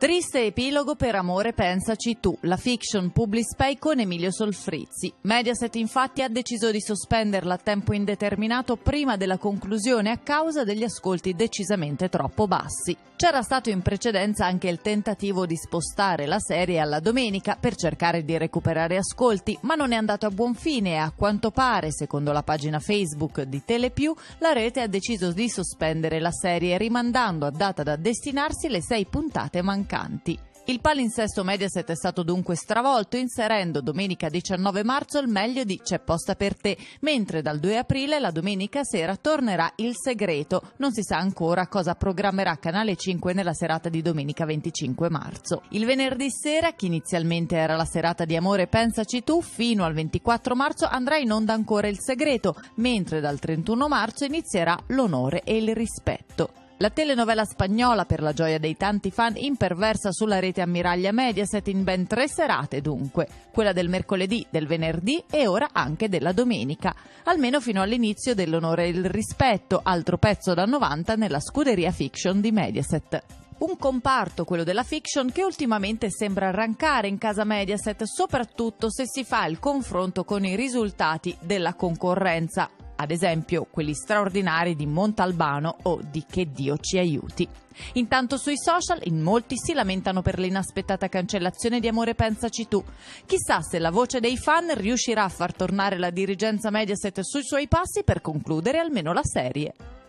Triste epilogo per Amore pensaci tu, la fiction Publispay con Emilio Solfrizzi. Mediaset infatti ha deciso di sospenderla a tempo indeterminato prima della conclusione a causa degli ascolti decisamente troppo bassi. C'era stato in precedenza anche il tentativo di spostare la serie alla domenica per cercare di recuperare ascolti, ma non è andato a buon fine e a quanto pare, secondo la pagina Facebook di Telepiù, la rete ha deciso di sospendere la serie rimandando a data da destinarsi le 6 puntate mancanti. Il palinsesto Mediaset è stato dunque stravolto inserendo domenica 19 marzo il meglio di C'è posta per te, mentre dal 2 aprile la domenica sera tornerà Il segreto. Non si sa ancora cosa programmerà Canale 5 nella serata di domenica 25 marzo. Il venerdì sera, che inizialmente era la serata di Amore pensaci tu, fino al 24 marzo andrà in onda ancora Il segreto, mentre dal 31 marzo inizierà L'onore e il rispetto. La telenovela spagnola, per la gioia dei tanti fan, imperversa sulla rete ammiraglia Mediaset in ben 3 serate dunque, quella del mercoledì, del venerdì e ora anche della domenica, almeno fino all'inizio dell'Onore e il rispetto, altro pezzo da 90 nella scuderia fiction di Mediaset. Un comparto, quello della fiction, che ultimamente sembra arrancare in casa Mediaset, soprattutto se si fa il confronto con i risultati della concorrenza. Ad esempio quelli straordinari di Montalbano o di Che Dio ci aiuti. Intanto sui social in molti si lamentano per l'inaspettata cancellazione di Amore pensaci tu. Chissà se la voce dei fan riuscirà a far tornare la dirigenza Mediaset sui suoi passi per concludere almeno la serie.